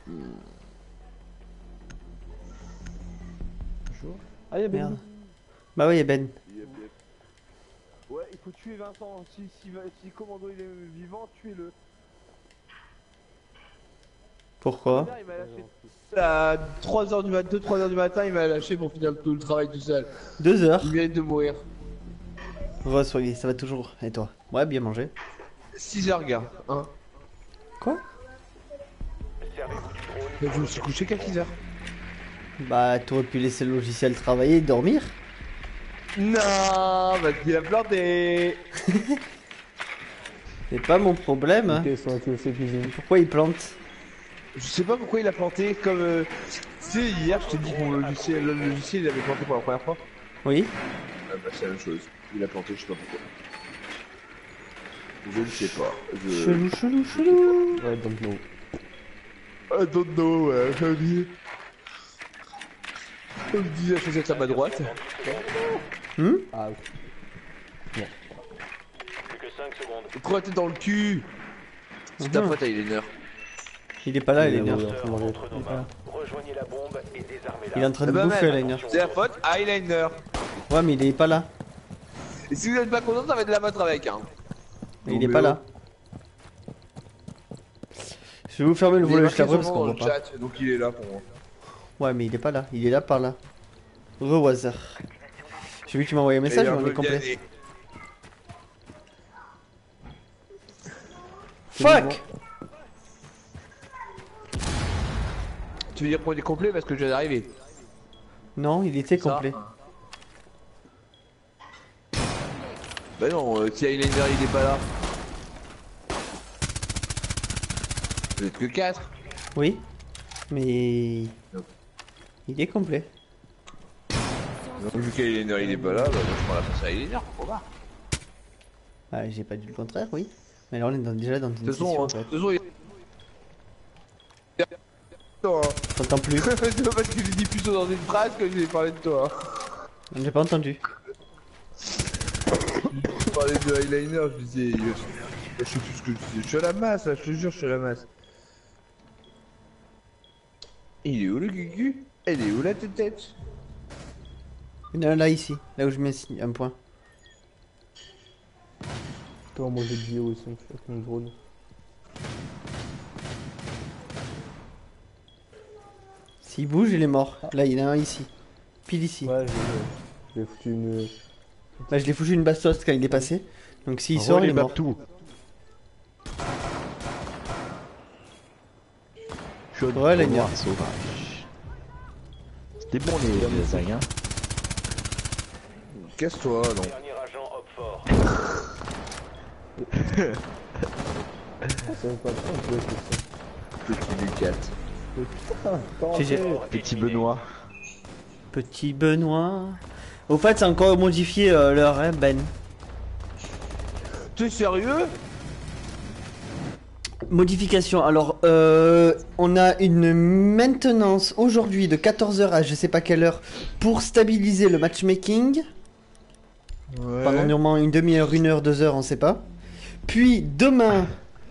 Bonjour. Ah, y'a Ben. Bah oui, y'a Ben. Ouais, il faut tuer Vincent. Si Commando il est vivant, tuez-le. Pourquoi? Il m'a lâché. À 3h du matin, 2-3h du matin, il m'a lâché pour finir tout le travail tout seul. 2 heures. Il vient de mourir. Soyez, ça va toujours. Et toi? Ouais, bien mangé. 6h, gars. Hein. Quoi? Je me suis couché qu'à 6h. Bah, t'aurais pu laisser le logiciel travailler et dormir. Non, parce qu'il a planté. C'est pas mon problème. Hein. Pourquoi il plante? Je sais pas pourquoi il a planté comme... Tu sais, hier, je t'ai dit que le logiciel, il avait planté pour la première fois. Oui. Ah bah, c'est la même chose. Il a planté, je sais pas pourquoi. Je ne sais pas. Chelou, chelou, chelou. I don't know, ouais, j'ai oublié. On me dit la chaussette à ma droite. Ah oui. Plus que 5 secondes. Pourquoi t'es dans le cul? C'est ta faute à Highlander. Il est pas là, il est Entre nerveux. nos mains. Rejoignez la bombe et désarmez-la. Il est en train de bah, bouffer, même. Liner. C'est la faute à Highlander. Ouais, mais il est pas là. Et si vous êtes pas content, ça va être de la vôtre avec, hein. Mais il est pas là. Je vais vous fermer le volet juste après parce qu'on dans voit le pas. chat, donc il est là pour moi. Ouais, mais il est pas là. Il est là par là. Re hasard. J'ai vu que tu m'as envoyé un message, mais on est complet. Fuck! Tu veux dire qu'on est complet parce que je viens d'arriver? Non, il était complet. Bah non, si Highlander il est pas là. Vous êtes que 4. Oui. Mais... il est complet. Donc vu qu'Highlander il est pas là, bah moi je prends la face à Highlander, faut voir. Ah, j'ai pas dit le contraire, oui. Mais là on est déjà dans une De toute session. façon, il... T'entends plus. C'est pas parce que j'ai dit plutôt dans une phrase que j'ai parlé de toi. J'ai pas entendu. Je parlais de Highlander, je disais... Je sais plus ce que je disais, je suis à la masse là, je te jure, je suis à la masse. Il est où le cucu? Elle est où la tête? Il y en a là ici, là où je mets un point. Toi, moi j'ai bio aussi, avec mon drone. S'il bouge, il est mort. Là, il y en a un ici. Pile ici. Ouais, j'ai foutu une... Là, je l'ai foutu une bastos quand il est passé. Donc s'il sort, il est mort. Ouais, Liner. C'était bon les lasagnes, hein. Casse-toi, non. Dernier agent hop fort. Ça veut pas de temps, je vais faire Petit Lucat. ça. GG. Petit Benoît. Petit Benoît. Au fait, c'est encore modifié l'heure, hein, Ben. T'es sérieux? Modification. Alors, on a une maintenance aujourd'hui de 14h à je sais pas quelle heure pour stabiliser le matchmaking. Ouais. Pendant normalement une demi-heure, 1 heure, 2 heures, on sait pas. Puis demain,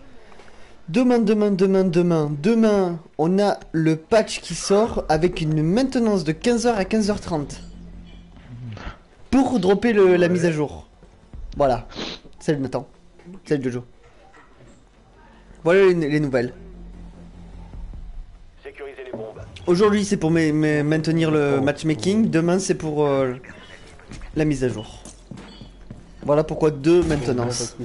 on a le patch qui sort avec une maintenance de 15h à 15h30. Pour dropper la mise à jour. Voilà. Salut Nathan. Salut Jojo. Voilà les nouvelles. Sécurisez les bombes. Aujourd'hui c'est pour maintenir le matchmaking. Demain c'est pour la mise à jour. Voilà pourquoi 2 maintenances.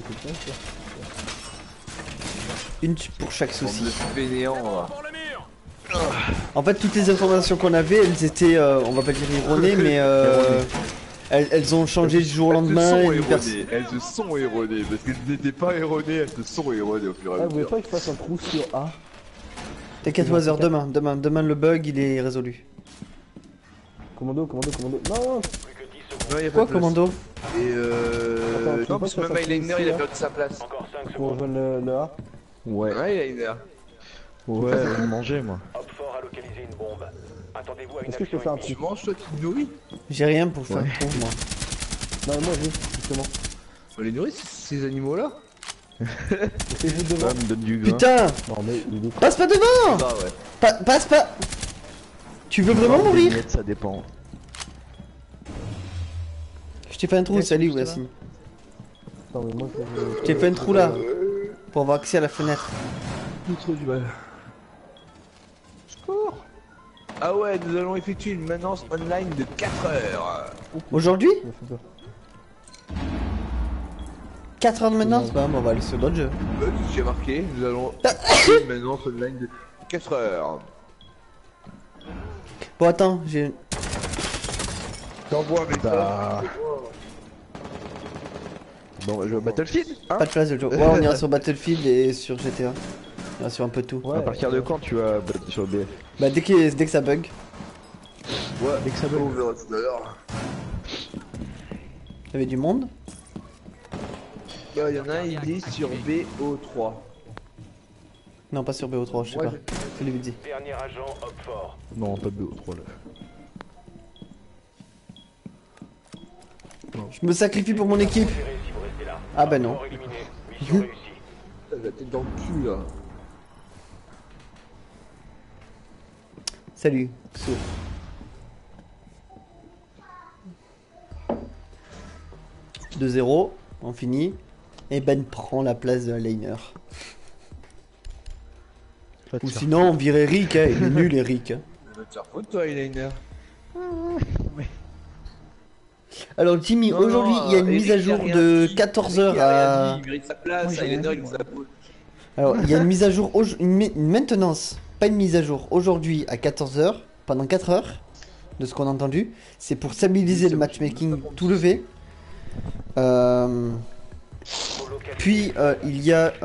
Une pour chaque souci. Fainéant, là. En fait, toutes les informations qu'on avait, elles étaient, on va pas dire erronées, mais elles ont changé du jour au lendemain. Elles se sont erronées, parce qu'elles n'étaient pas erronées, elles se sont erronées au fur et à Ah, vous voulez mesure. pas que je fasse un trou sur A? T'inquiète, Wazer, demain le bug il est résolu. Commando. Non, Plus que 10 secondes. Ouais, y a Quoi, pas de place. commando? Et Attends, tu veux non, pas parce que que ça même fasse Highlander, ici, il a là perdu sa place. Encore 5 pour secondes. rejoindre le A. Ouais, Ouais, Highlander. ouais, vous mangez moi. Hop fort a localisé une bombe. Attendez-vous à une Est-ce que je peux action faire un ennemie. Tu manges, toi, tu te nourris? J'ai rien pour faire le trou, moi. Non, mais moi j'ai, justement. On les nourrit, ces animaux-là? Et vous devant. Ça me donne du grain. Putain! Non mais il est Passe pas devant! Ah ouais. Passe pas! Tu veux vraiment Des mourir? miettes, ça dépend. Je t'ai fait un trou, Yes, salut juste là. Wassine. Non mais moi Je t'ai fait un trou là. Pour avoir accès à la fenêtre. J'ai trop du mal. Secours. Ah ouais, nous allons effectuer une maintenance online de 4 heures. Aujourd'hui? me fait peur. 4 heures de maintenance? Bah, on va aller sur d'autres jeux. J'ai marqué, nous allons effectuer une maintenance online de 4 heures. Bon, attends, j'ai. T'envoies un message. Bah... Bon, bah, je vais au Battlefield, hein. Pas de place de jeu. Ouais, on ira sur Battlefield et sur GTA. On ira sur un peu tout. Ouais, À partir de quand tu vas sur BF? Bah, dès que ça bug. Ouais, Dès que ça bug. on verra tout à l'heure. Y'avait du monde? Il y en a un, il dit sur BO3. Non, pas sur BO3, je sais Ouais, pas. C'est lui qui dit. Dernier agent, hop fort. Non, pas BO3 là. Je me sacrifie pour mon équipe. Tirez si vous restez là. Ah bah non. Mort éliminé. Mission réussie. T'as la tête dans le cul là. Salut, Sourd. De 0, on finit. Et Ben prend la place de Liner. Ou sinon on virait Rick, hein. Il est nul Eric. Hein. Va te faire foutre toi, Eliner. Alors Jimmy, aujourd'hui il y a une mise à jour de 14h à... Il mérite sa place, j'ai Eliner rien il nous a posé. Alors il y a une mise à jour, une maintenance, pas une mise à jour, aujourd'hui à 14h, pendant 4 heures, de ce qu'on a entendu. C'est pour stabiliser le matchmaking tout levé. Puis il y a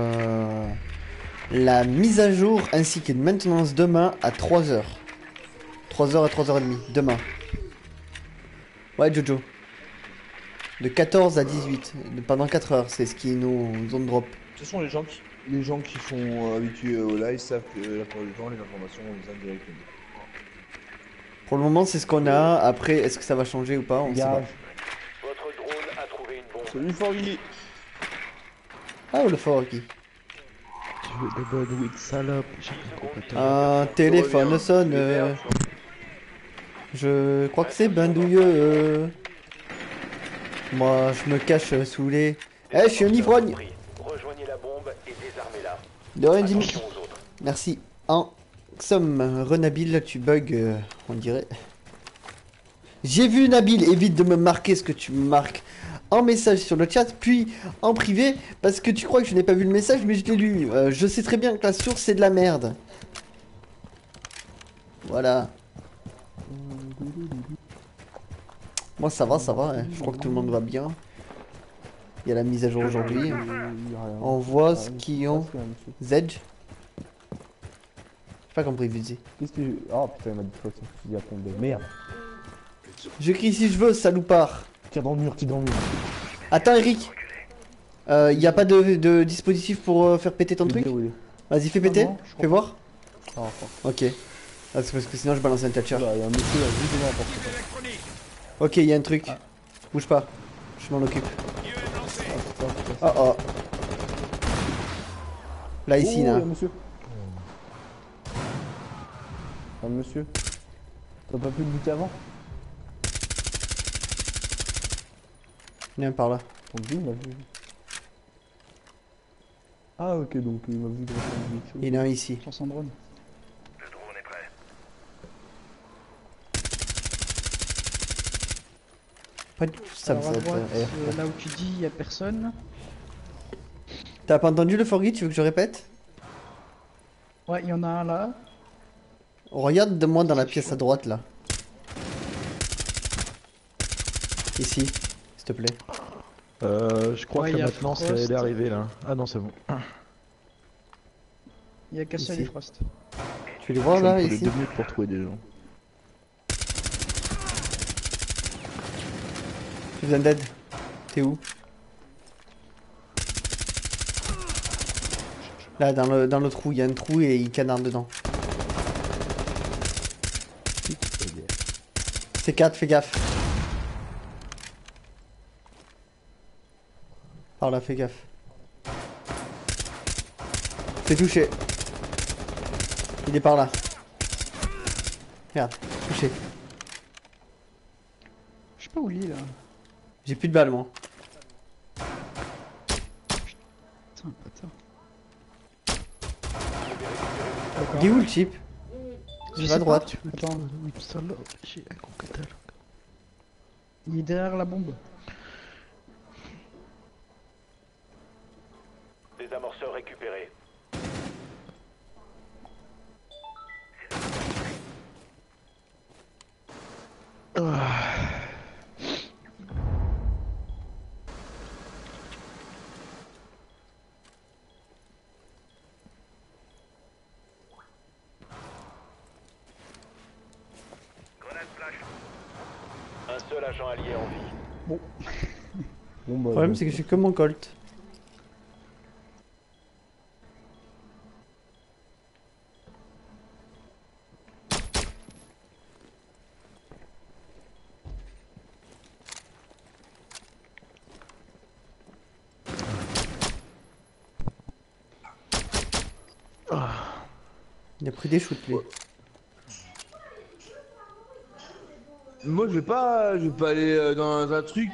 la mise à jour ainsi qu'une maintenance demain à 3h. 3h à 3h30, demain. Ouais Jojo. De 14 à 18, pendant 4 heures, c'est ce qui nous zone drop. De toute façon, les gens qui sont habitués au live savent que la plupart du temps, les informations vont vous indirectement. Pour le moment, c'est ce qu'on a. Après, est-ce que ça va changer ou pas? On sait pas. Gage. Votre drone a trouvé une bombe. Salut Forgy. Ah, le fort qui. Tu veux des bonnes weed salope, j'ai compris pas Un téléphone sonne. Je crois que c'est bandouilleux. Moi, je me cache sous les. Eh, je suis un ivrogne. Rejoignez la bombe et désarmez-la. De rien, Jimmy. Attention aux autres. Merci. En somme, Renabil, tu bugs, on dirait. J'ai vu Nabil, évite de me marquer ce que tu me marques en message sur le chat, puis en privé, parce que tu crois que je n'ai pas vu le message, mais je l'ai lu. Je sais très bien que la source c'est de la merde. Voilà. Moi ça va, hein. Je crois que tout le monde va bien. Il y a la mise à jour aujourd'hui. On voit ce qu'ils ont. Zedge. J'ai pas compris, Vizzy. Qu'est-ce que... Oh putain, il m'a dit quoi ça? Il a tombé. Merde. Je crie si je veux, salopard. Tire dans le mur, tire dans le mur. Attends, Eric. Y a pas de dispositif pour faire péter ton truc? Vas-y, fais péter. non, je crois Fais voir. Ah, Ok. Ah, c'est parce que sinon je balance un catcher. il y a un monsieur là, juste devant la porte. Ok, y a un truc. Bouge pas. Je m'en occupe. Oh oh. Là, ici, Oh, là. y a un monsieur. Un monsieur. T'as pas pu le buter avant? Il y a un par là. On dit, il m'a vu. Ah ok, donc il m'a vu grâce à une chose. Il y en a un ici. Sur son drone. Pas du tout ça. Alors à droite, là où tu dis, y a personne. T'as pas entendu le Forgy? Tu veux que je répète? Ouais, il y en a un là. Regarde de moi dans la pièce à droite là. Ici, s'il te plaît. Je crois Ouais, que y a maintenant Frost. c'est arrivé là. Ah non, c'est bon. Il y a qu'à seul Ici. et Frost. Tu les vois là, Il faut ici? 2 minutes pour trouver des gens. J'ai besoin d'aide. T'es où? Là, dans le trou, il y a un trou et il canarde dedans. C'est 4, fais gaffe. Par là, fais gaffe. Fais toucher. Il est par là. Regarde, touché. Je sais pas où il est là. J'ai plus de balles moi. Putain, bâtard. Il est où le chip? Je Sur sais la pas. droite. Attends, Oui, salope, j'ai un gros catalogue. il est derrière la bombe. Désamorceur récupéré. Un seul agent allié en vie. Bon, Le bah, problème c'est que j'ai que mon Colt. Il a pris des shoots lui. Moi je vais pas aller dans un truc.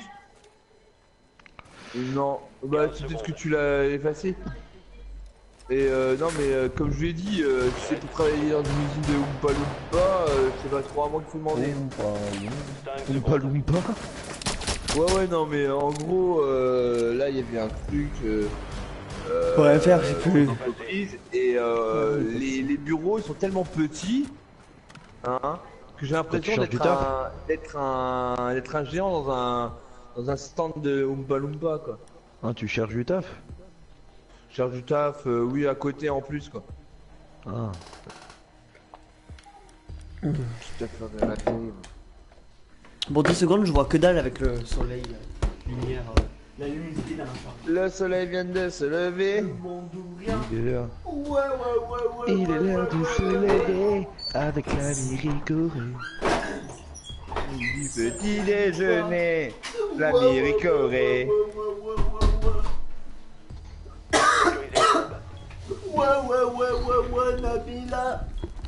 Non, bah c'est peut-être que tu l'as effacé. Et non mais comme je lui ai dit, si c'est pour travailler dans une usine de Oompa Loompa, c'est pas trop à moi qu'il faut demander. Cinq secondes. Ouais non mais en gros là il y avait un truc Pour rien faire, j'ai plus. entreprise et les bureaux ils sont tellement petits hein, que j'ai l'impression cherches du d'être un géant dans un stand de Oompa Loompa quoi. Ah, tu cherches du taf? Je cherche du taf, oui à côté en plus quoi. Ah. Tout à fait raté. Bon 10 secondes je vois que dalle avec le soleil, lumière, la luminosité dans la chambre. Le soleil vient de se lever. Il est là. Ouais. Il est l'heure de se lever avec la miricorée. Du petit déjeuner, la miricorée. Sécurisez la bombe. Nabila.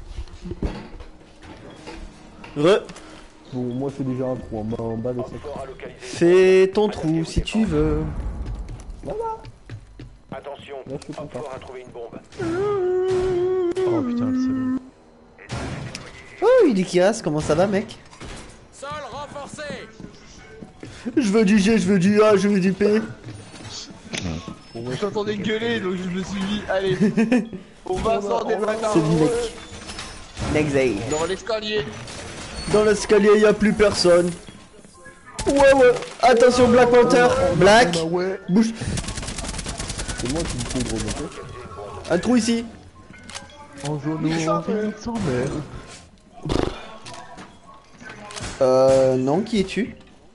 Re, Bon, moi je fais déjà un trou en bas de ça. Renfort à localiser. fais ton trou si tu veux. Attention, Là, je suis content. Renfort a trouvé une bombe. Oh putain, le salaud. Oh il est Kiras, comment ça va mec? Sol renforcé. Je veux du G, je veux du A, je veux du P. J'entendais gueuler donc je me suis dit, allez, on va sortir des bâtards. C'est du mec. Next day. Dans l'escalier. Dans l'escalier y a plus personne. Ouais. Attention Black Panther. Black. Bouge. C'est moi qui me fais gros, ok? Un trou ici. En genou, on vient sans mère. Non, qui es-tu?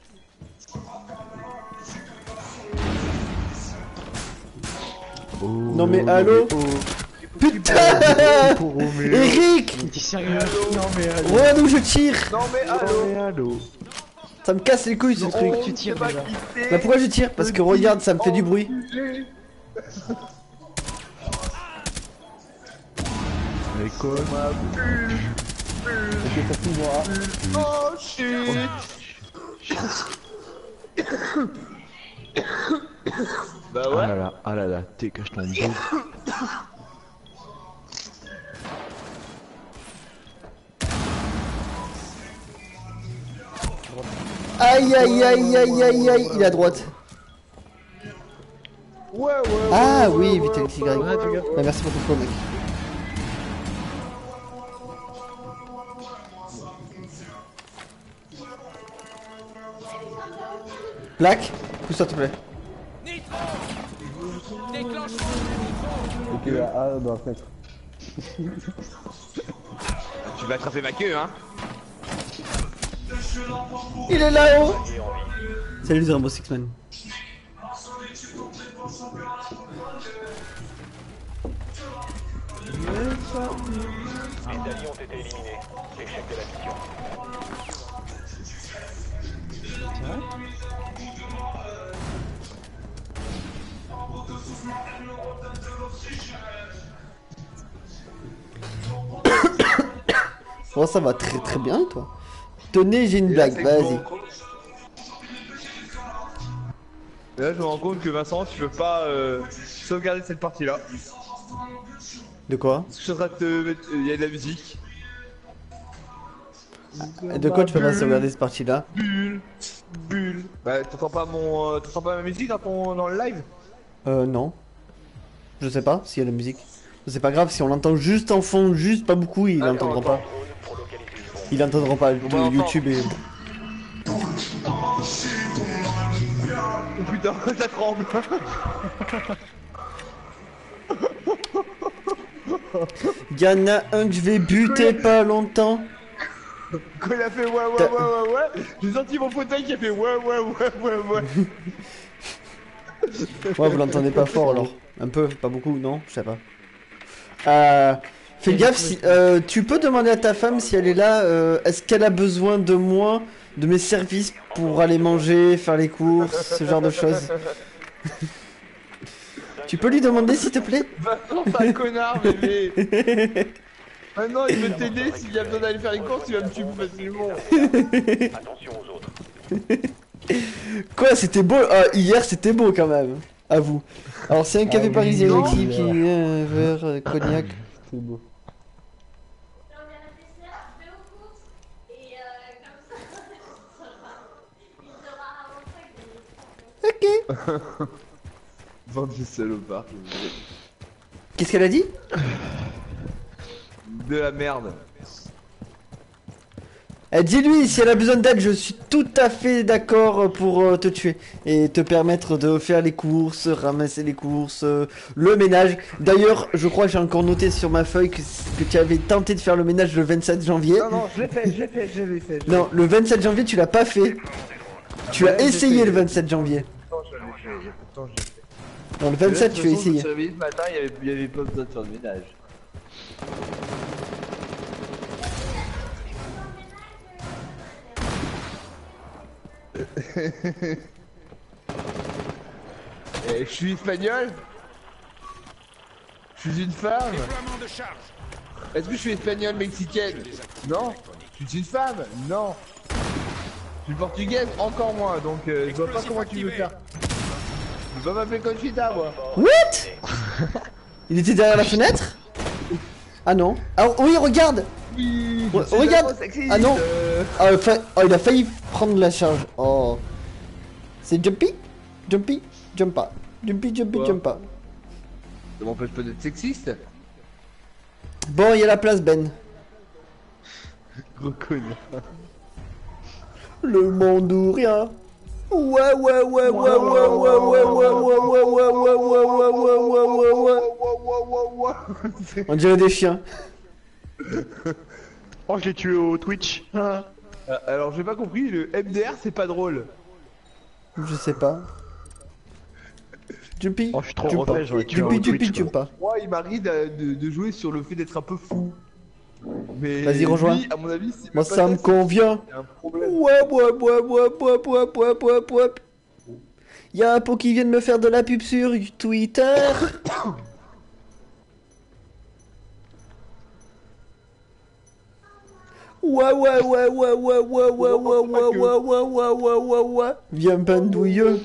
Non mais allô? Putain! Eric! T'es sérieux? Non mais Ouais d'où je tire! Non mais allô. Allô. Ça me casse les couilles ce truc. tu tires déjà. Bah pourquoi je tire? Parce que regarde, ça me fait du bruit. Mais quoi? Ok, ça finit moi. Oh shit. Bah ouais. Ah là là, dégage ton boule. Aïe, il est à droite. Ouais. Ah oui, Vitality Y. Bah merci pour ton flow mec. Black, pousse-toi s'il te plaît. Nitro. Déclenchement de nitro. Ok, ah, dans la fenêtre. Tu vas attraper ma queue hein. Il est là-haut. Salut Rainbow Six Man. Les alliés ont été éliminés. Échec de la mission. Bon, ça va très très bien, toi. Tenez, j'ai une Et là, blague, c'est que je me vas-y. rends compte- Et là, je me rends compte que Vincent, tu peux pas sauvegarder cette partie-là. De quoi? Parce que je suis en train de te mettre. Il y a de la musique. Et de quoi tu peux pas sauvegarder cette partie-là? Bulle, bulle. Bah, t'entends pas t'entends pas ma musique dans le live? Non. Je sais pas s'il y a de la musique. C'est pas grave, si on l'entend juste en fond, juste pas beaucoup, il Ah, l'entendra on pas. Pour localiser le bombe. Il entendra pas, On va l'entendre. YouTube et... Oh putain, ça tremble. Y'en a un que je vais buter pas longtemps. Quand il a fait ouais, j'ai senti mon fauteuil qui a fait ouais. Ouais, vous l'entendez pas fort alors. Un peu, pas beaucoup, non? Je sais pas. Fais gaffe, si, tu peux demander à ta femme si elle est là, est-ce qu'elle a besoin de moi, de mes services pour aller manger, faire les courses, ce genre de choses. Tu peux lui demander s'il te plaît? Vincent, c'est un connard, bébé. Maintenant, il veut t'aider, s'il y a besoin d'aller faire les courses, il va me tuer plus facilement. Attention aux autres. Quoi, c'était beau? Hier c'était beau quand même, à vous. Alors c'est un café oui, parisien non. Maxi qui est un verre cognac. C'est beau. Ok. Bande de salopards. Qu'est-ce qu'elle a dit? De la merde. Dis-lui, si elle a besoin d'aide, je suis tout à fait d'accord pour te tuer. Et te permettre de faire les courses, ramasser les courses, le ménage. D'ailleurs, je crois que j'ai encore noté sur ma feuille que tu avais tenté de faire le ménage le 27 janvier. Non, je l'ai fait. Non, le 27 janvier, tu l'as pas fait. Tu as Ouais, j'ai essayé fait. le 27 janvier. Pourtant, je l'ai fait, il y a pourtant, je l'ai fait. Non, le 27, De tu toute as façon, Je me essayé. suis réveillé ce matin, il y avait pas besoin de faire de ménage. Je suis espagnol? Je suis une femme? Déploiement de charge. Est-ce que je suis espagnole mexicaine? Non. Je suis une femme? Non. Je suis portugaise? Encore moins, donc je vois pas comment tu veux faire. Tu vas m'appeler Conchita, moi. What? Il était derrière la fenêtre? Ah non. Ah oui, regarde. Oui, Ouais, c'est regarde. vraiment sexiste, Ah non. Oh, il a failli prendre la charge. Oh. C'est Jumpy? Jumpy? Jumpa. Jumpy, Quoi Jumpa. Ça m'empêche pas d'être sexiste. Bon, il y a la place, Ben. Gros connard. Le monde ou rien. Ouais. On dirait des chiens. Oh, je l'ai tué au Twitch. Alors j'ai pas compris, le MDR c'est pas drôle. Je sais pas. Jumpy. Oh, je suis trop Jumpa. refait, j'aurais tué Jumpy, au Twitch, Jumpa. Moi il m'arrive de jouer sur le fait d'être un peu fou. Mais Vas-y, rejoins. lui, à mon avis, c'est Moi, pas ça me convient. Il y a un problème. Ouais. Y'a un pot qui vient de me faire de la pub sur Twitter. Ouais. Viens bandouilleux.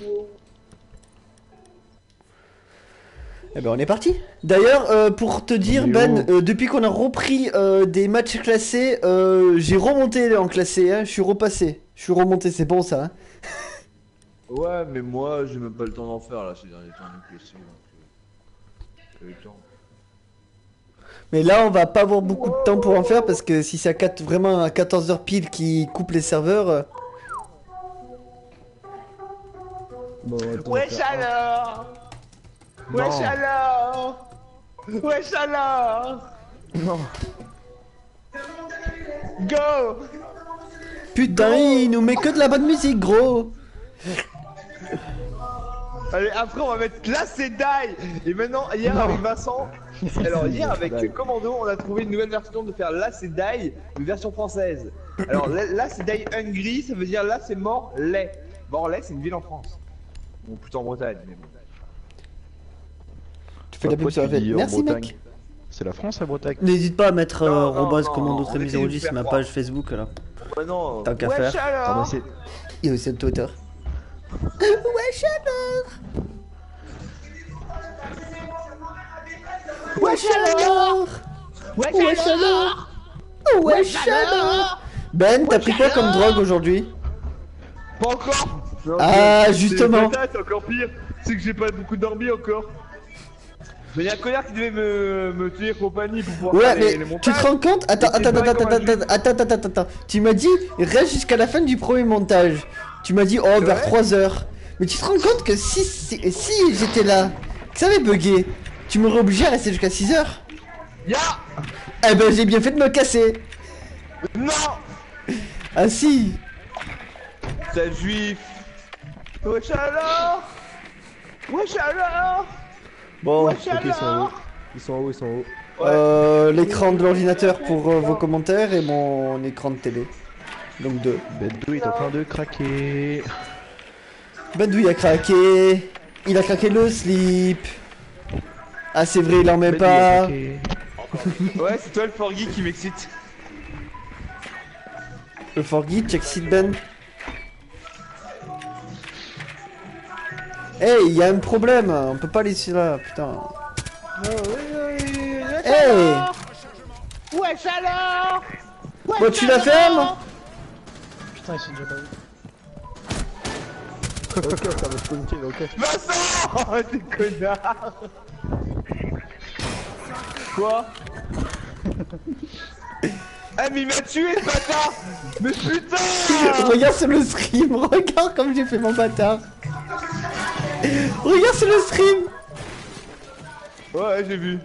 Eh ben on est parti. D'ailleurs, pour te dire Ben, depuis qu'on a repris des matchs classés, j'ai remonté en classé, hein, je suis repassé. Je suis remonté, c'est bon ça. Hein. Ouais, mais moi j'ai même pas le temps d'en faire là ces derniers temps de PC. J'ai eu le temps. Mais là on va pas avoir beaucoup de temps pour en faire parce que si c'est vraiment à 14h pile qui coupe les serveurs... Bon, attends, Wesh alors! Wesh alors! Wesh alors! Non. Go! Putain, il nous met que de la bonne musique gros. Allez, après on va mettre là c'est die! Et maintenant, hier avec Vincent, alors hier avec Commando, on a trouvé une nouvelle version de faire là c'est die, une version française. Alors là c'est die Hungry, ça veut dire là c'est Morlaix. Morlaix c'est une ville en France. Bon, plutôt en Bretagne, mais bon. Tu fais de la pub sur la Pourquoi tu dis fête. en Merci Bretagne? mec. C'est la France, la Bretagne. N'hésite pas à mettre Non, non, Robaz non, Commando on essaie de 010 vous faire ma croire. page Facebook là. Bah non. Tant qu'à Wesh faire. Attends, alors. c'est... Et aussi de Twitter. Wesh alors. Wesh alors. Wesh alors. Wesh alors. Ben, t'as pris quoi comme drogue aujourd'hui? Pas encore. Non, Ah, c'est- justement. C'est encore pire. C'est que j'ai pas beaucoup dormi encore. Mais y'a un connard qui devait me tenir compagnie pour pouvoir Ouais, faire mais les tu montages. te rends compte? Attends, Et c'est attends, pas attends, comme un attends, attends, attends. Tu m'as dit, reste jusqu'à la fin du premier montage. Tu m'as dit, oh, vers Ouais. 3 heures. Mais tu te rends compte que si j'étais là, que ça avait bugué, tu m'aurais obligé à rester jusqu'à 6 heures? Ya. Eh ben, j'ai bien fait de me casser. Non. Ah si. Sale juif. Wesh alors. Wesh alors. Bon, Wesh Ok, ils sont en haut. alors. Ils sont en haut, ils sont en haut. l'écran de l'ordinateur pour vos commentaires et mon écran de télé. Donc 2. Bedou est en train de craquer. Badou il a craqué. Il a craqué le slip. Ah c'est vrai, il en met Bedou a pas. craqué. Ouais, c'est toi le Forgy qui m'excite. Le Forgy, check sit Ben. Hey, il y a un problème. On peut pas laisser là, putain. Hey. Wesh alors. Bon, tu la fermes? Putain, ils sont déjà pas vu. Ok, ça va se puncher, ok. Vincent. T'es connard. Quoi? Ah mais il m'a tué ce bâtard. Mais putain. Regarde sur le stream, regarde comme j'ai fait mon bâtard. Regarde sur le stream. Ouais, j'ai vu.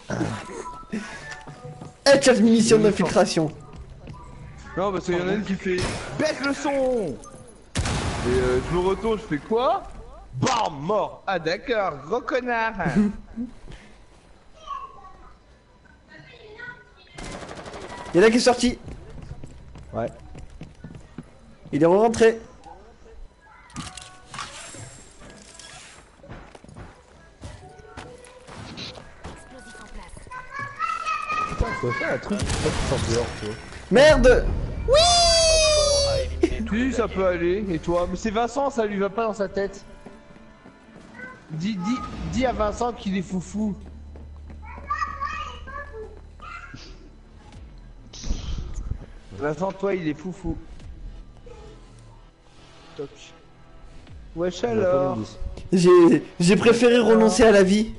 Headshot munition d'infiltration. Non, parce qu'il y en a une qui fait baisse le son. Et je me retourne, je fais quoi? Bam, mort. Ah d'accord, gros connard. Il y en a qui est sorti. Ouais. Il est rentré. Putain, faut faire un truc pour pas qu'ils sortent dehors, tu vois. Merde. Oui, ça peut aller. Et toi? Mais c'est Vincent, ça lui va pas dans sa tête. Dis à Vincent qu'il est foufou. Vincent, toi, il est foufou. Toc. Wesh On a pas alors. mis 10. J'ai préféré renoncer à la vie.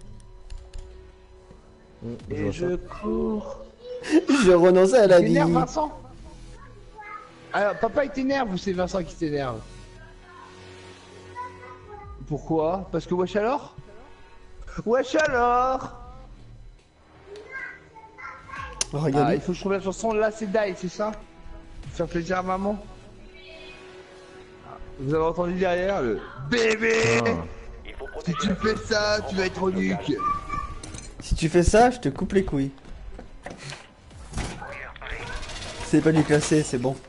Je Et vois je ça. cours. Je renonçais à la vie. T'énerve Vincent? Alors, papa il t'énerve ou c'est Vincent qui t'énerve? Pourquoi? Parce que wesh alors? Wesh alors? Ah, Regardez. il faut que je trouve la chanson Là c'est Die, c'est ça? Pour faire plaisir à maman. Ah, vous avez entendu derrière le bébé? Il faut Si protéger tu fais ça, tu vas être au nuque. Si tu fais ça, je te coupe les couilles. C'est pas du classé, c'est bon.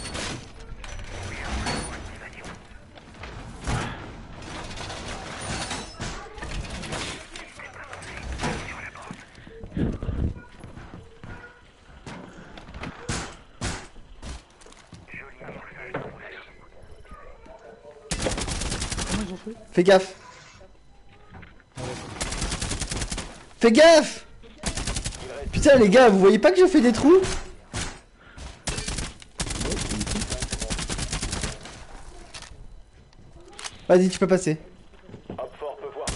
Comment ils ont fait? Fais gaffe. Fais gaffe. Putain les gars, vous voyez pas que je fais des trous? Vas-y, tu peux passer. Hop fort peut voir.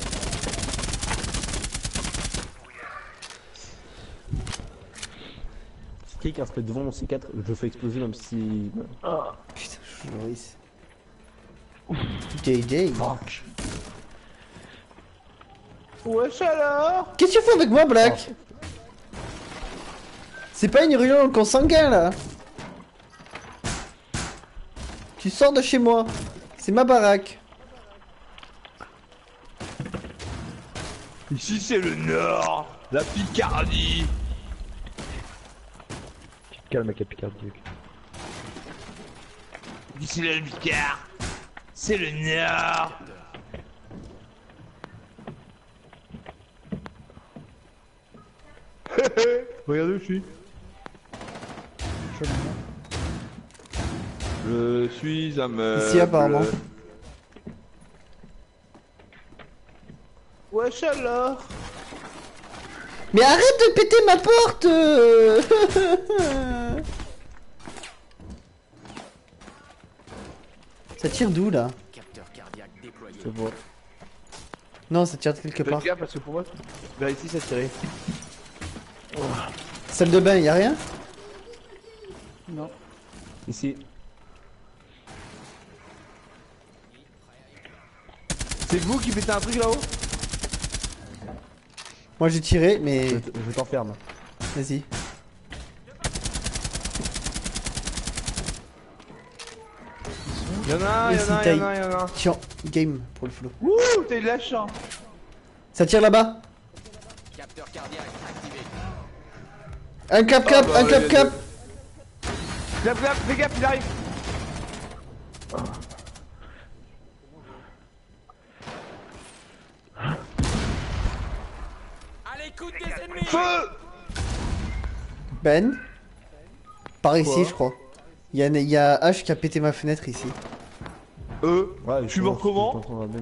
Si quelqu'un se met devant mon C4, je le fais exploser même si... Putain, je suis Loris. JJ. Wesh alors? Qu'est-ce que tu fais avec moi, Black? C'est pas une réunion consanguin là. Tu sors de chez moi. C'est ma baraque. Ici c'est le Nord, la Picardie. Tu te calmes avec la Picardie. Ici le Picard, c'est le Nord. Regarde où je suis. Je suis un meuble. Ici, apparemment. Wesh alors. Mais arrête de péter ma porte Ça tire d'où là? Capteur cardiaque déployé. C'est bon. Non, ça tire de quelque part. Fais gaffe parce que pour moi, vers ici ça tirait. Salle de bain, y'a rien? Non. Ici. C'est vous qui pétez un truc là-haut? Moi j'ai tiré, mais Je t'enferme. vas-y. Y'en a un, Ici, y'en a un, taille. y'en a un, y'en a un. Tiens, game pour le flow. Ouh, t'as eu de la chance. Ça tire là-bas. Capteur cardiaque activé. Un cap Ah, cap, bah, un les cap deux. cap. Clap, clap, fais gaffe, il arrive. À l'écoute des ennemis. Feu. Ben. Par ici, je crois. Il y a H qui a pété ma fenêtre ici. Ouais, je suis mort comment?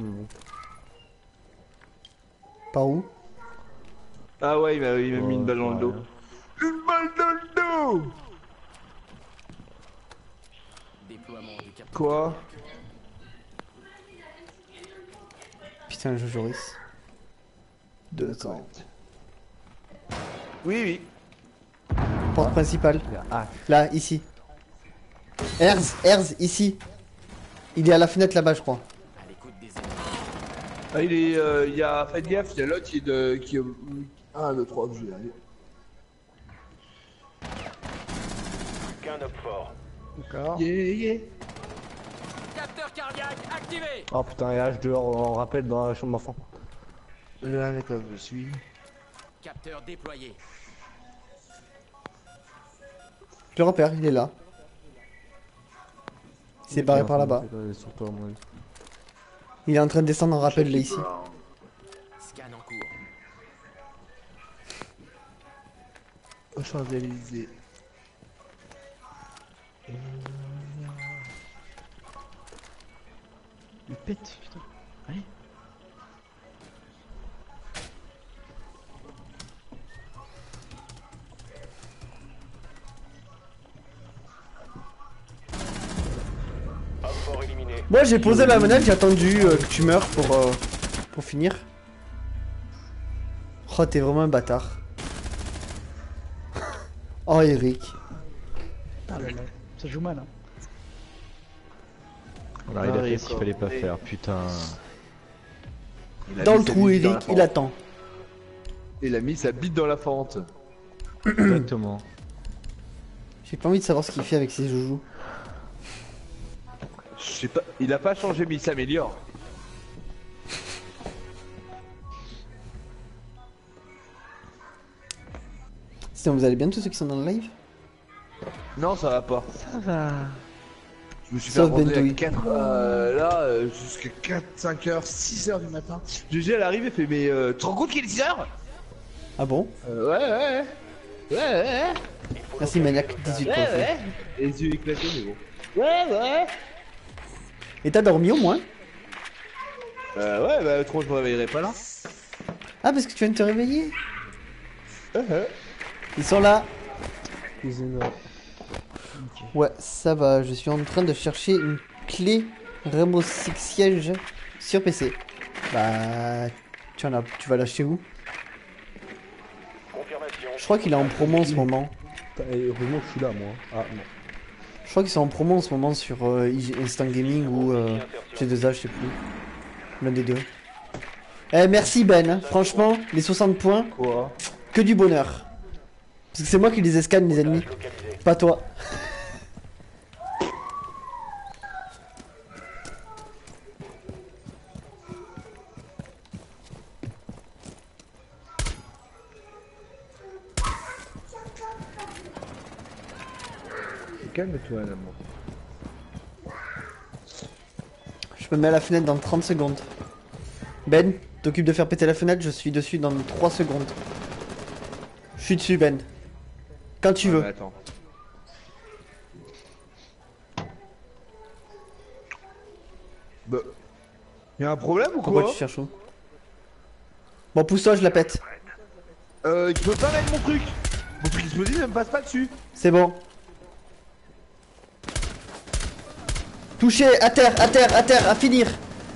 Par où? Ah ouais, il m'a mis une balle dans le dos. Une balle dans le dos. Déploiement du capteur. Quoi? Putain, je Joris. 2 ans. Oui, oui. Porte principale. Ah, Là, ici. Herz, ici. Il est à la fenêtre là-bas, je crois. À l'écoute des ennemis. Ah, il est, il y a, faites gaffe, il y a l'autre qui est de, qui est, 1, 2, 3, que je vais aller. Qu'un homme fort. D'accord. Yeah, yeah. Capteur cardiaque activé. oh putain, et H dehors, on rappelle dans la chambre d'enfant. Là, d'accord, je suis. Capteur déployé. Je le repère, il est là. Il s'est barré par là-bas. Sur toi, à mon avis. Il est en train de descendre en rappel là ici. Scan en cours. Aux Champs-Élysées. Il pète, putain. Allez. Homme fort éliminé. Moi j'ai posé la manette, j'ai attendu que tu meurs pour finir. Oh t'es vraiment un bâtard. Oh Eric. Ah là là. Ça joue mal, hein. Alors, il a fait ce qu'il fallait pas faire, putain. Il a Dans mis le sa trou bite dans Eric, la il fente. attend. Il a mis sa bite dans la fente. Exactement. J'ai pas envie de savoir ce qu'il fait avec ses joujoux. Je sais pas, il a pas changé mais il s'améliore. Sinon vous allez bien tous ceux qui sont dans le live? Non, ça va pas. Ça va. Je me suis fait Sauf abandonner à Bentoui. 4, jusqu'à 4, 5 heures, 6 heures du matin. GG à l'arrivée fait mais tu te rends compte qu'il est 6 heures? Ah bon? Ouais. Merci Maniac 18 pour le follow. Et les yeux éclatés mais bon. Ouais. Et t'as dormi au moins? Ouais, bah trop je me réveillerai pas là. Ah parce que tu viens de te réveiller? Ils sont là. Cuisine. Ouais, ça va, je suis en train de chercher une clé Rainbow Six Siege sur PC. Bah, tu vas l'acheter où? Confirmation. Je crois qu'il est en promo en ce moment. Et heureusement que je suis là, moi. Ah, non. Je crois qu'ils sont en promo en ce moment sur Instant Gaming ou G2A, je sais plus. L'un des deux. Eh, merci Ben, hein. Franchement, les 60 points, Quoi? que du bonheur. Parce que c'est moi qui les escanne, les ennemis, Localisé. pas toi. Calme-toi, l'amour. Je me mets à la fenêtre dans 30 secondes. Ben, t'occupes de faire péter la fenêtre, je suis dessus dans 3 secondes. Je Je suis dessus, Ben. Quand tu Ouais, veux. mais attends. Bah. Y'a un problème ou Pourquoi quoi? tu cherches où? Bon, pousse-toi, je la pète. Tu peux pas mettre mon truc. Mon truc explosif ne me passe pas dessus. C'est bon. Touché, à terre, à terre, à terre, à finir.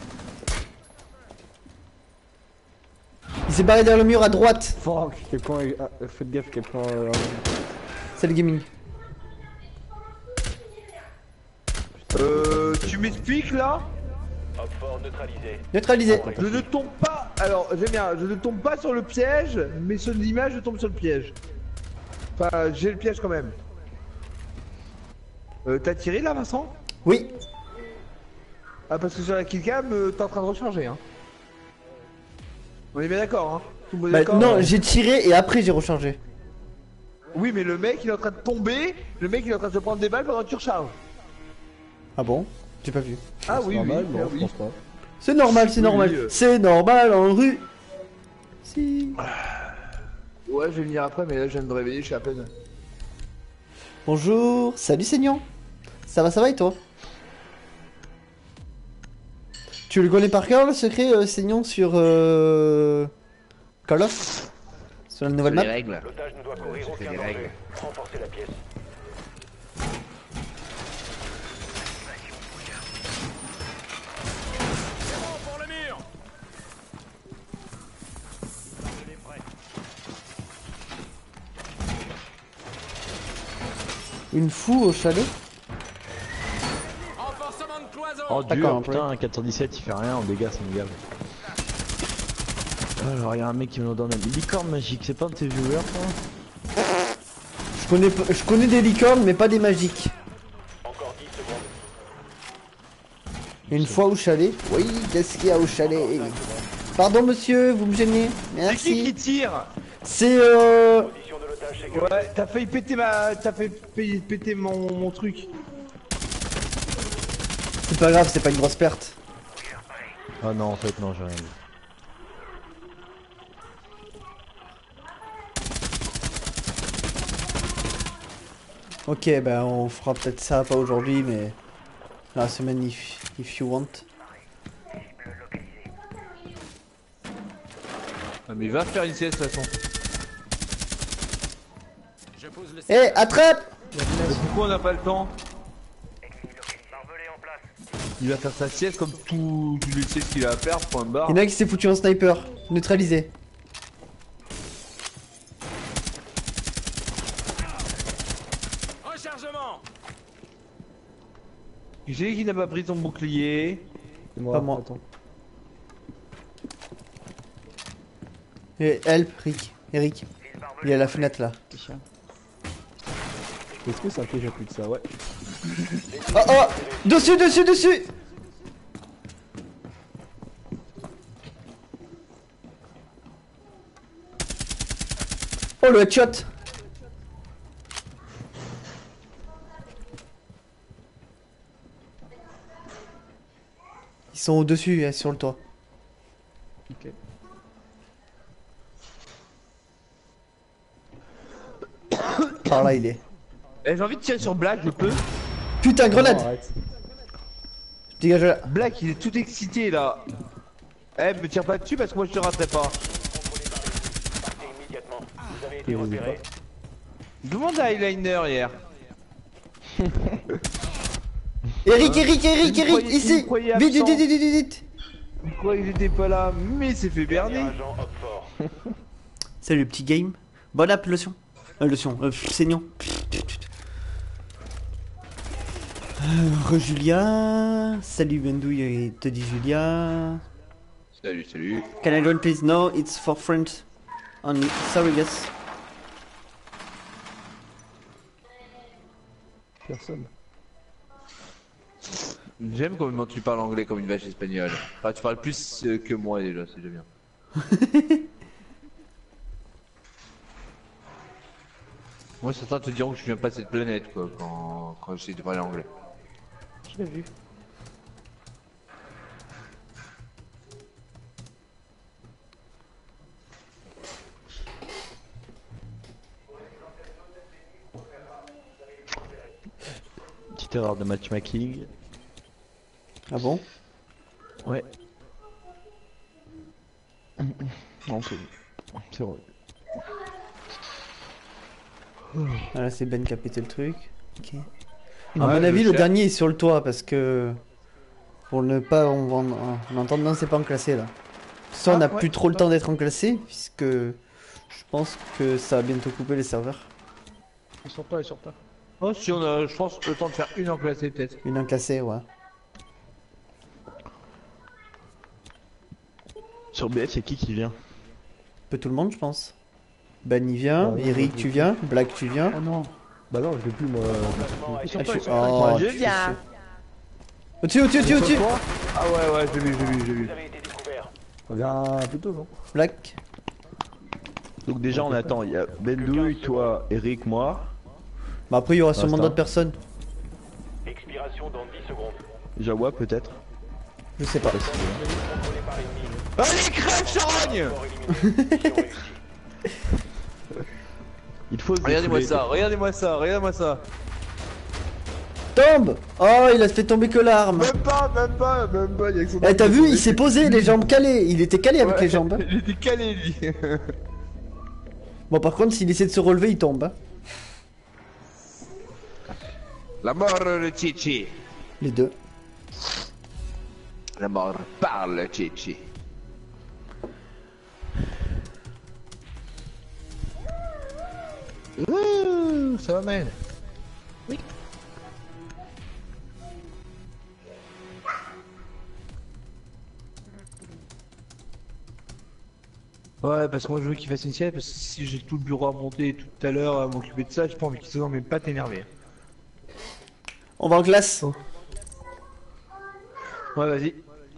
Il s'est barré derrière le mur à droite. Fuck, quelqu'un est... Ah, faites gaffe, quelqu'un... C'est le gaming. Tu m'expliques là? Op 4 neutralisé. Neutralisé. Je ne tombe pas. Alors, j'aime bien. Je ne tombe pas sur le piège, mais sur l'image, je tombe sur le piège. Enfin, j'ai le piège quand même. T'as tiré là, Vincent? Oui. Ah, parce que sur la killcam, t'es en train de recharger, hein. On est bien d'accord, hein. Tout le monde est Bah, d'accord, non, j'ai tiré et après j'ai rechargé. Oui, mais le mec, il est en train de tomber. Le mec, il est en train de se prendre des balles pendant que tu recharges. Ah bon? J'ai pas vu. Ah oui, normal, oui, non, oui. je pense pas. C'est normal, c'est Oui, normal. oui, C'est normal en rue. Si. Ouais, je vais venir après, mais là, je viens de me réveiller, je suis à peine. Bonjour. Salut Seignon. Ça va et toi? Tu le connais par cœur le secret Seignon sur Call of? Sur la nouvelle map? règles. L'otage ne doit courir j'ai fait aucun les danger. règles. Renforcez la pièce. C'est bon pour le mur. Je l'ai prêt. Une fou au chalet? Renforcement de cloison. Oh D'accord, dur, putain, un 417 il fait rien en dégâts, ça me gave. Alors il y a un mec qui me donne une licorne magique, c'est pas un de tes viewers ça? Je connais des licornes mais pas des magiques. Encore 10 secondes. Une fois au chalet? Oui, qu'est-ce qu'il y a au chalet? Pardon monsieur, vous me gênez. C'est qui Merci. tire? C'est Position de l'otage sécurisée. Ouais, t'as failli péter ma. T'as fait péter mon truc. C'est pas grave, c'est pas une grosse perte. Ah non en fait non j'ai rien vu. Ok, ben on fera peut-être ça, pas aujourd'hui, mais la semaine if you want. Ah, mais va faire une sieste de toute façon. Je pose le Eh, attrape! Mais pourquoi on n'a pas le temps? Il va faire sa sieste comme tout le sieste qu'il a à faire, point barre. Y'en a qui s'est foutu en sniper, neutralisé. rechargement. J'ai qui n'a pas pris ton bouclier. C'est moi, Pas moi. attends. Et help, Eric. Il est à la fenêtre là. Est-ce que ça fait déjà plus de ça? Ouais. Oh oh! Dessus! Oh le headshot! Ils sont au-dessus, sur le toit. Ok. Par là il est. Eh, j'ai envie de tirer sur Black, je peux? Putain, grenade! Non, arrête. Je dégage là. Black, il est tout excité là. Eh, me tire pas dessus parce que moi je te raterai pas. Partez immédiatement. Vous avez été Et vous repéré. Demande à Eyeliner hier. Eric, Il ici! me croyait Vite, absent. vite! Il croyait que j'étais pas là, mais c'est fait Dernier berner. agent Op 4. Salut le petit game. Bonne app, lotion. Saignant. Julia. Salut Bendouille, te dit Julia. Salut. Can I join please? No, it's for friends only. Sorry guys. Personne. J'aime comment tu parles anglais comme une vache espagnole. Enfin, tu parles plus que moi déjà, c'est déjà bien. Moi, certains te diront que je viens pas de cette planète, quoi, quand j'essaie de parler anglais. Je l'ai vu. erreur de matchmaking. Ah bon? Ouais. Non, c'est vrai. Ah là c'est Ben qui a pété le truc. Ok. À Ouais, mon avis je le cherche. dernier est sur le toit parce que... Pour ne pas... On entend non c'est pas enclassé là. Ça on Ah, n'a ouais, plus trop le ouais. temps d'être enclassé puisque... Je pense que ça va bientôt couper les serveurs. Ils sortent pas, ils sortent pas. Oh, si on a, je pense, le temps de faire une enclassée peut-être. Une enclassée, ouais. Sur BF, c'est qui vient? Un peu tout le monde je pense. Ben il vient, Ouais, Eric ouais, tu ouais. viens, Black tu viens. Oh non. Bah non, je l'ai plus moi. L'emplacement a Ils été sont pas, ils sont Oh, pas. je tu fais viens. chier. Au-dessus, au-dessus, au-dessus, au-dessus. Ah ouais, j'ai vu. Vous avez été découvert. On vient plutôt, non? Black. Donc déjà on attend, il y a Bendouille, toi, Eric, moi. Bah après il y aura sûrement Instinct. d'autres personnes. Expiration dans 10 secondes. Jawa peut-être. Je sais pas. Contrôlé par l'ennemi. Allez, crève, charogne! Corps éliminé. Mission réussie. Il faut se Regardez-moi défouler. regardez-moi ça. Tombe. Oh il a fait tomber que l'arme. Même pas, il y a que son Eh t'as vu il s'est posé les jambes calées. Il était calé avec Ouais, les jambes. Hein. Il était calé lui. Bon par contre s'il essaie de se relever il tombe. Hein. La mort de Chichi. Les deux. La mort parle Chichi. Ouh, ça va man. Ouais, parce que moi je veux qu'il fasse une sieste, parce que si j'ai tout le bureau à monter tout à l'heure à m'occuper de ça, j'ai pas envie qu'il soit dans mes pattes énervé. On va en classe. Ouais, vas-y.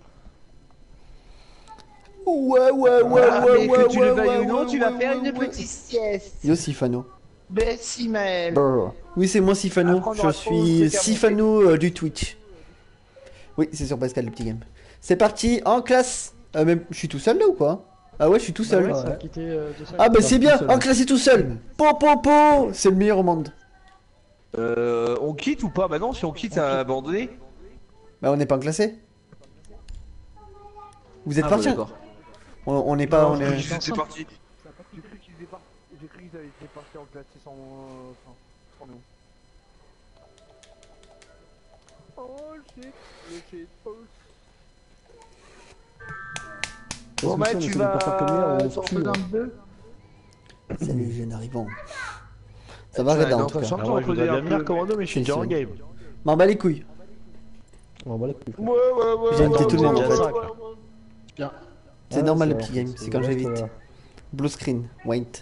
Ouais. Mais que tu le veuilles ou non, tu vas faire une petite sieste. Yo Sifano. Merci Maël. Brr. Oui c'est moi Sifano. Apprendre Je à suis trop se faire Sifano du Twitch. Oui c'est sur Pascal le petit game. C'est parti en classe. Mais je suis tout seul là ou quoi? Ah ouais je suis tout seul. Ouais, ça ouais. a quitté tout seul. Ah bah c'est bien, tout seul. en classe tout seul. Po, c'est le meilleur au monde. On quitte ou pas? Bah non, si on quitte, ça a abandonné. Bah on n'est pas en classé. Vous êtes Ah, parti? bon, d'accord. On n'est pas, on est... C'est parti. J'ai cru qu'ils avaient été partis en classe sans nous. Oh shit. Bon bah tu vas s'en faire un peu. Salut jeune arrivant. Ça va Reda en tout cas. Ah, moi je voudrais bien venir commando mais je suis déjà en game. M'en bats les couilles. On va la couille. Ouais. J'ai invité tout le monde en ouais, fait. ouais. C'est normal le petit game, c'est quand j'invite. Blue screen, wait.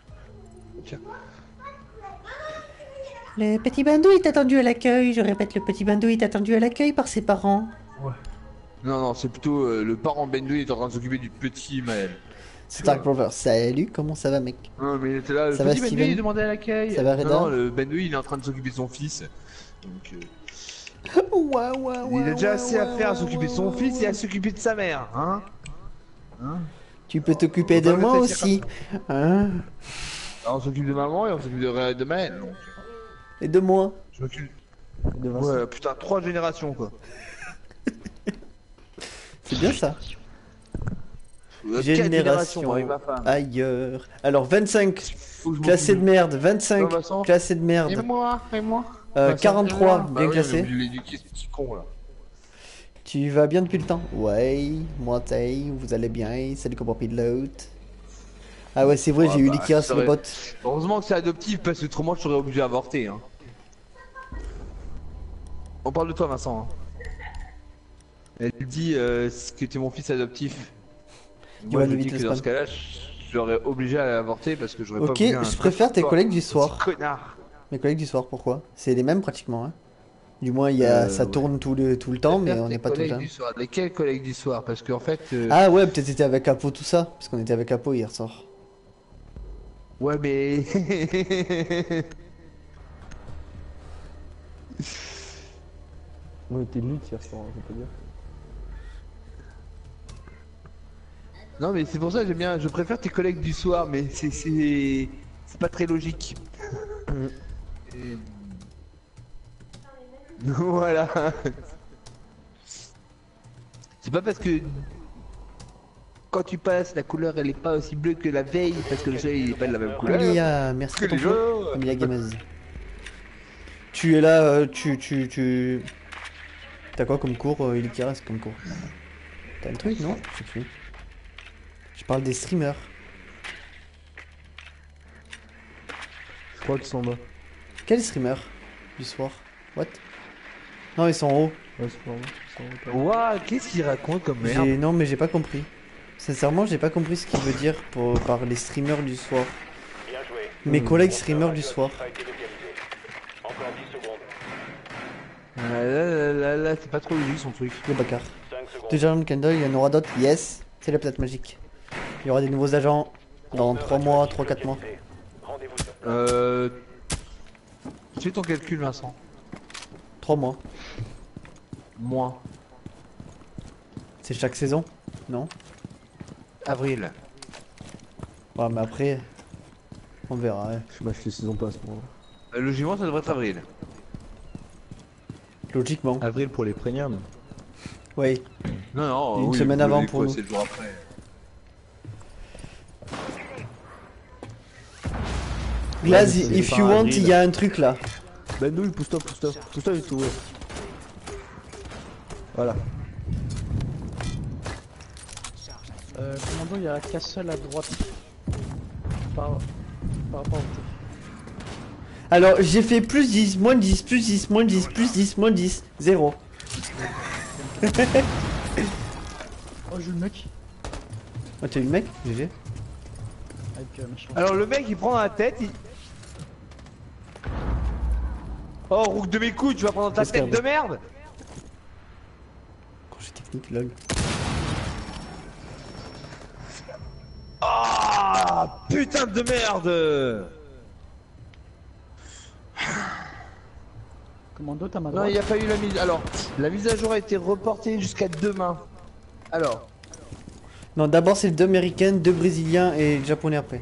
Le petit bandou est attendu à l'accueil, je répète, le petit bandou est attendu à l'accueil par ses parents. Non, c'est plutôt le parent Bendouille est en train de s'occuper du petit Maël. Stark Brother, salut, comment ça va mec? Non, mais il était là, le Ça va, petit Steven? Bendouille il demandait à l'accueil. Ça va, Reda? Non, le Bendouille il est en train de s'occuper de son fils. Donc, il a déjà assez à faire à s'occuper de son fils et à s'occuper de sa mère, hein. Tu peux t'occuper de Faut pas moi me faire aussi. Hein? Alors, on s'occupe de maman et on s'occupe de Maël. Donc, Et de moi. je m'occupe. Ouais, putain, 3 générations quoi. C'est bien ça. 4 Génération avec ma femme. ailleurs. Alors 25, Faut que je classé de m'occupe merde. 25, Non, Vincent. classé de Et merde. moi 43, Bah bien oui, classé. mais je l'ai éduqué, ce petit con là. Tu vas bien depuis le temps? Ouais, moi t'es, vous allez bien, salut comment pilote. Ah ouais c'est vrai, j'ai eu bah, l'Ikea ça sur le aurait- bot. Heureusement que c'est adoptif parce que autrement je serais obligé d'avorter. Hein. On parle de toi Vincent. Hein. Elle dit que t'es mon fils adoptif. Moi je Yoann dis évite que le dans spam. ce cas-là, je serais obligé à avorter parce que j'aurais pas Ok, voulu un je préfère tes toi, collègues du petit soir. Connard. Mes collègues du soir, pourquoi? C'est les mêmes pratiquement. Hein. Du moins il y a, ça ouais. tourne tout le temps, mais on n'est pas tout le temps. Du soir. Lesquels collègues du soir? Parce qu'en fait. Ah ouais, peut-être t'étais avec Apo tout ça, parce qu'on était avec Apo hier soir. Ouais mais. On était lutte hier soir, je peux dire. Non mais c'est pour ça que j'aime bien, je préfère tes collègues du soir, mais c'est pas très logique. Et- Voilà. C'est pas parce que quand tu passes, la couleur elle est pas aussi bleue que la veille parce que le soleil il est pas de la même couleur. Emilia, merci Que pour les ton flow. gens. Emilia Gamez. Tu es là, T'as quoi comme cours, il qui reste comme cours? T'as un truc, non? Je sais plus. Je parle des streamers. Je crois qu'ils sont en bas. Quels streamers du soir? What? Non, ils sont en haut. Ouais, c'est pas en bas. Ils sont en haut. Ouah, qu'est-ce qu'il raconte comme merde? Non, mais j'ai pas compris. Sincèrement, j'ai pas compris ce qu'il veut dire par les streamers du soir. Bien joué. Mes collègues streamers du soir. A été localisé. Encore 10 secondes. Là, c'est pas trop logique son truc. Le bacard. 5 secondes. Déjà, Candle, il y en aura d'autres. Yes, c'est la plate magique. Il y aura des nouveaux agents dans 3 mois, 3-4 mois. Rendez-vous sur place. Fais ton calcul, Vincent. 3 mois. Moins. C'est chaque saison? Non? Avril. Ouais, mais après, on verra. Ouais. Je m'achète les saisons passe moi. Logiquement, ça devrait être avril. Logiquement. Avril pour les premium. Ouais. Non, non. Une oui, semaine vous avant voulez pour quoi, nous. c'est le jour après. Glaz, mais c'est if pas you want, avril. il y a un truc là. Ben nous, pousse-toi, pousse-toi. Pousse-toi et tout, ouais. Voilà. Commando, il y a Castle à droite. Par rapport au T. Alors, j'ai fait plus 10, moins 10, plus 10, moins 10, plus 10, moins 10, 0. Oh, j'ai eu le mec. Oh, t'as eu le mec? GG. Avec machin. Alors, le mec il prend dans la tête, il. Oh, rouk de mes couilles, tu vas prendre dans ta Qu'est-ce qu'il y tête a, de merde! Crochet technique, lol. Ah, putain de merde! Commando, t'as ma Non, droite. il n'y a pas eu la mise. Alors, la mise à jour a été reportée jusqu'à demain. Alors, Non, d'abord c'est le 2 américain, 2 brésiliens et le japonais après.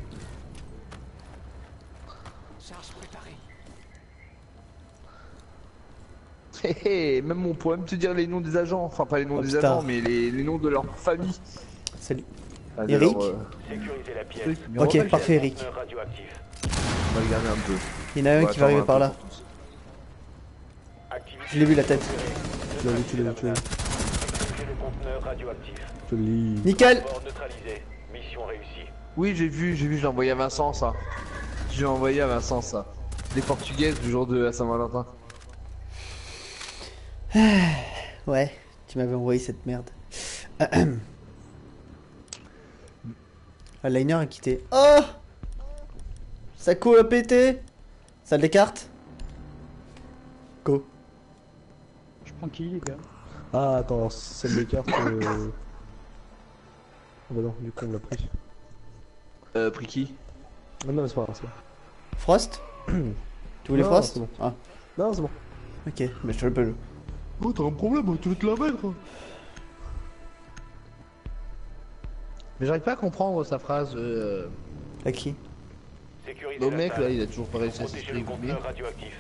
hé, hé, même on pourrait même te dire les noms des agents. Enfin, pas les noms des Popstar. agents, mais les noms de leur famille. Salut. Enfin, Eric Sécuriser la pièce. truc. Mais Ok, on va pas parfait, le Eric. Conteneur radioactif. On va le garder un peu. Il y en a un On qui va arriver attendre par un là. peu pour tous. Activité. Je l'ai vu la tête. Tu l'as vu, tu l'as vu, tu l'as vu. Sécuriser le conteneur radioactif. Je te le lis. Nickel. Bord neutralisé. Mission réussie. Oui, j'ai vu, je l'ai envoyé à Vincent ça. J'ai envoyé à Vincent ça. Les Portugaises du jour de Saint-Valentin. Ouais, tu m'avais envoyé cette merde. Ah, Liner a quitté. Oh, ça coule à péter. Ça des cartes. Go. Je prends qui, les gars? Ah, attends, celle des cartes. Ah bah non, du coup on l'a pris. Pris qui? Ah non, mais c'est pas grave, c'est bon. Frost. Tu voulais Non, Frost? c'est bon. Ah, Non, c'est bon. ok, mais je te le peux. Oh, t'as un problème, tu veux te la mettre. Mais j'arrive pas à comprendre sa phrase. À qui? Sécuriser Le la mec salle. là, il a toujours pas réussi à Protéger le s'exprimer. conteneur radioactif.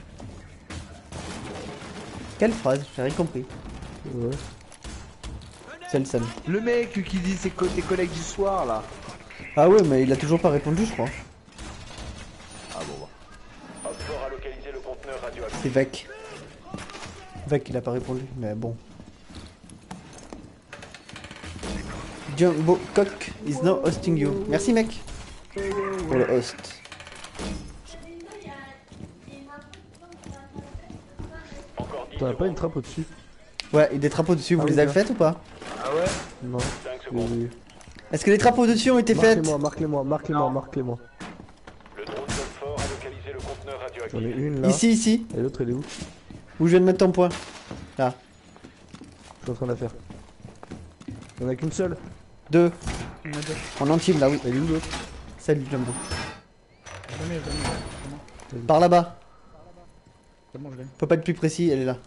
Quelle phrase? J'ai rien compris. Ouais. C'est le seul. Le mec qui dit c'est tes collègues du soir là. Ah ouais, mais il a toujours pas répondu, je crois. Ah bon bah. Oxford a localisé le conteneur radioactif. C'est Vec. Vec, il a pas répondu, mais bon. Jumbo Cock is now hosting you. Merci mec pour le host. Encore 10 T'en as pas une secondes. trappe au-dessus? Ouais, et des trappes dessus, vous Ah les oui, avez là. faites ou pas? Ah ouais? Non. 5 secondes. Oui. Est-ce que les trappes dessus ont été faites? Marquez-moi, marquez-moi, marquez-moi, marquez-moi. Le drone d'Oxford a localisé le conteneur J'en ai radioactif. une là. Ici, ici. Et l'autre elle est où? Où je viens de mettre ton point. Là. Je suis en train de la faire. Y'en a qu'une seule. 2. Il y en a deux. En entier là, oui. Elle est où l'autre? Salut Jumbo. Venez, venez. C'est bon. Par là-bas. C'est bon, je l'ai. Faut pas être plus précis, elle est là.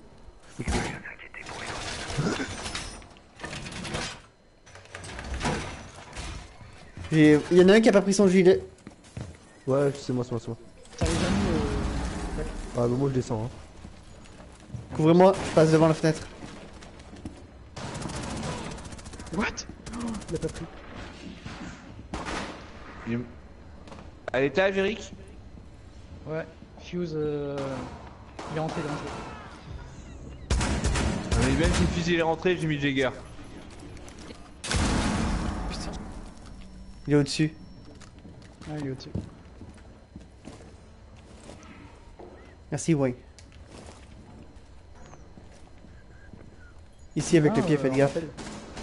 Il y en a un qui a pas pris son gilet. Ouais, c'est moi, c'est moi, c'est moi. Ça les a mis Ah, bah moi je descends. Hein. Couvrez-moi, je passe devant la fenêtre. What? Il a pas pris. À l'étage, Eric? Ouais, Fuse, il est rentré dans le jeu. Mais même si le fusil est rentré, j'ai mis le Jagger. Il est au-dessus. Ah, il est au-dessus. Merci, ouais. Ici avec le pied, faites gaffe. rappel.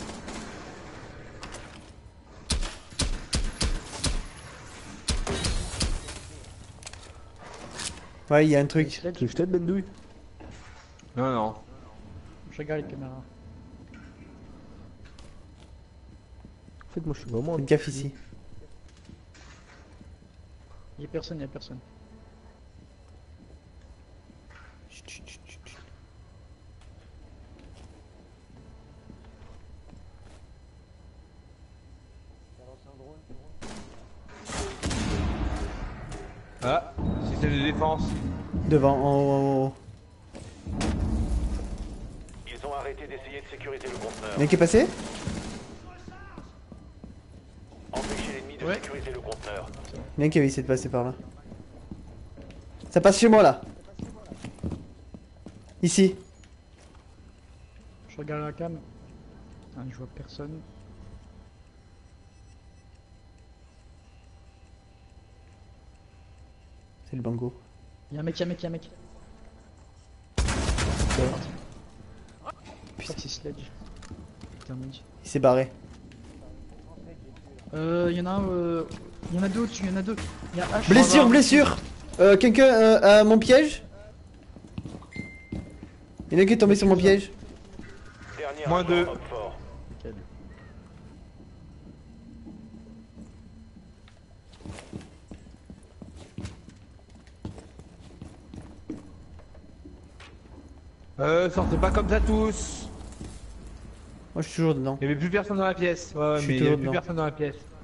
Ouais, il y a un truc. Sledge, Tu veux que je t'aide, Bendouille? Non, non. je regarde les caméras. En fait, moi, je suis vraiment... Faites gaffe ici. Il y a personne, il y a personne. Chut, chut, chut, chut, chut. Ah, système de défense. Devant, en haut, en haut. Ils ont arrêté d'essayer de sécuriser le conteneur. Il y en a qui est passé? Empêchez l'ennemi de Ouais. sécuriser le conteneur. Il y en a qui avait essayé de passer par là. Ça passe chez moi là. Ici. Je regarde la cam. Ah, je vois personne. C'est le bango. Il y a un mec, il y a un mec, il y a un mec. Je crois que c'est Sledge. Putain, mon dieu. Il s'est barré. Il y en a un, il y en a deux au-dessus, il y en a deux. Il y a H. Blessure, blessure. Quelqu'un a mon piège? Il y en a qui est tombé sur mon piège. Dernier Moins rapport, deux. homme fort. Sortez pas comme ça tous. Moi je suis toujours dedans. Il y avait plus personne dans la pièce. Ouais, Je suis mais il y toujours avait plus dedans. personne dans la pièce.